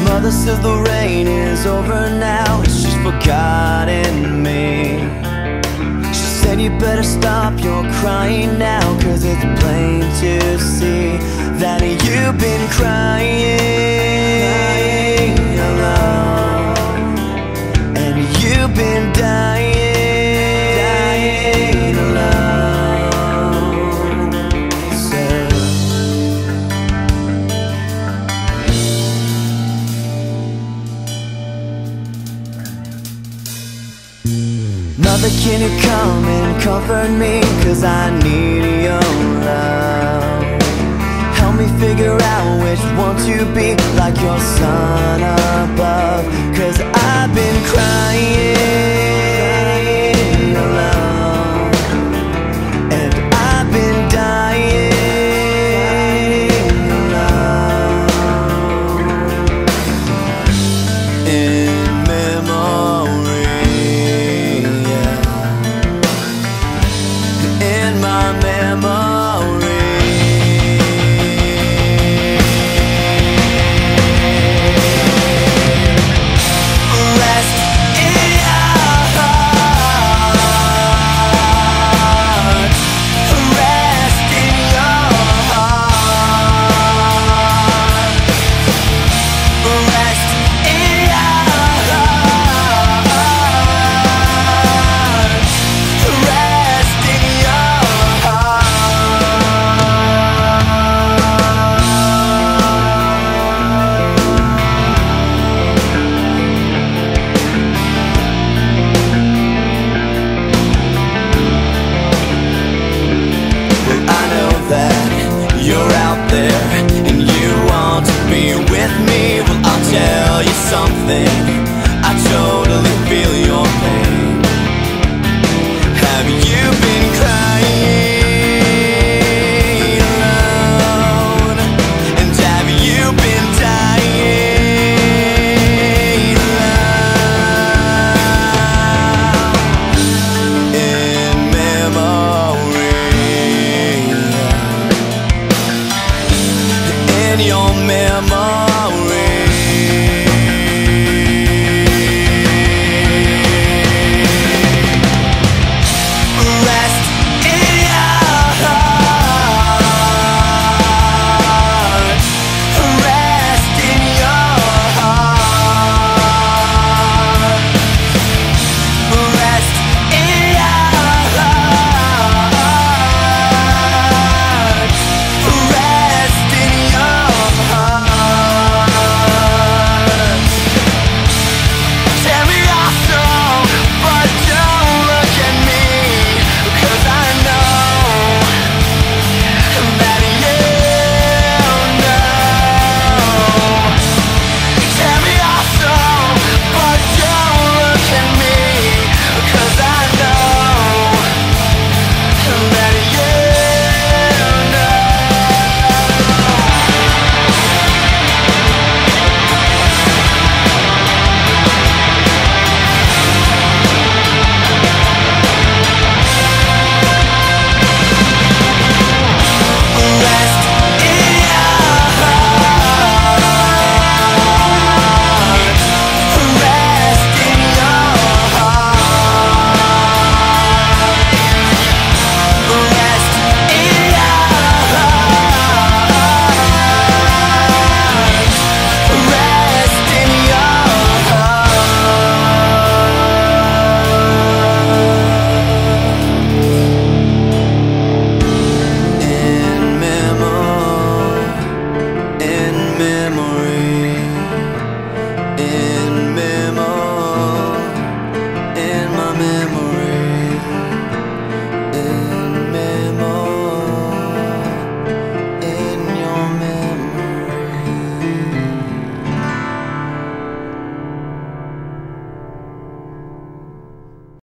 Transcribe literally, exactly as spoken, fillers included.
Mother says the rain is over now, and she's forgotten me. She said you better stop your crying now, cause it's plain to see that you've been crying alone, and you've been dying, dying alone. So Mother, can you come and comfort me, cause I need your love. Help me figure out which one to be, like your son above, cause I've been crying alone, and I've been dying alone. In memory, in my memory. Rest in your heart. Rest in your heart. Rest in your heart. Rest in your you're out there and you want to be with me. Well, I'll tell you something, I totally feel your pain. Have you been crying alone? And have you been dying alone? In memory, in your memory.